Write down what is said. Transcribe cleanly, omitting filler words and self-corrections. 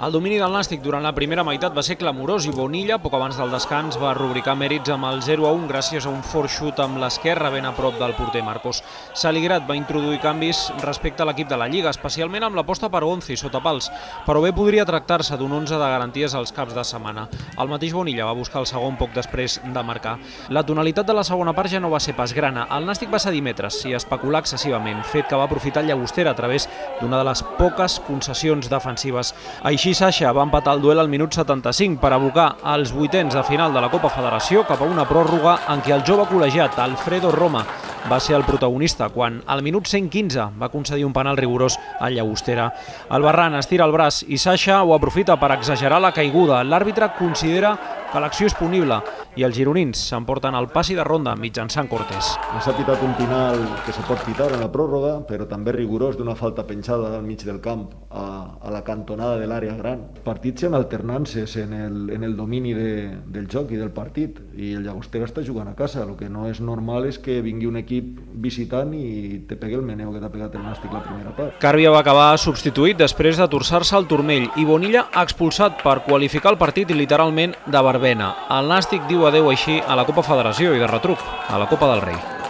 El domini del Nàstic durant la primera meitat va ser clamorós i Bonilla, poc abans del descans, va rubricar mèrits amb el 0-1 gràcies a un fort xut amb l'esquerra ben a prop del porter Marcos. Saligrat va introduir canvis respecte a l'equip de la Lliga, especialment amb l'aposta per Gonzi sota pals, però bé podria tractar-se d'un 11 de garanties als caps de setmana. El mateix Bonilla va buscar el segon poc després de marcar. La tonalitat de la segona part ja no va ser pas grana. El Nàstic va cedir metres i especular excessivament, fet que va aprofitar el Llagostera a través d'una de les poques concessions defensives. Així Sasha va empatar el duel al minut 75 per abocar els vuitens de final de la Copa Federació cap a una pròrroga en què el jove col·legiat Alfredo Roma va ser el protagonista quan al minut 115 va concedir un penal rigorós al Llagostera. El Barran estira el braç i Sasha ho aprofita per exagerar la caiguda. L'àrbitre considera que l'acció és punible i els gironins s'emporten el passi de ronda mitjançant Cortés. S'ha pitat un penal que se pot pitar en la pròrroga, però també rigorós d'una falta penjada al mig del camp a la cantonada de l'àrea gran. Partits en alternances en el domini del joc i del partit, i el Llagostera està jugant a casa. El que no és normal és que vingui un equip visitant i te pegui el meneu que t'ha pegat el Nàstic la primera part. Càrbia va acabar substituït després de torçar-se el turmell i Bonilla expulsat per qualificar el partit literalment de verbena. El Nàstic diu adeu així a la Copa Federació i de retruc a la Copa del Rei.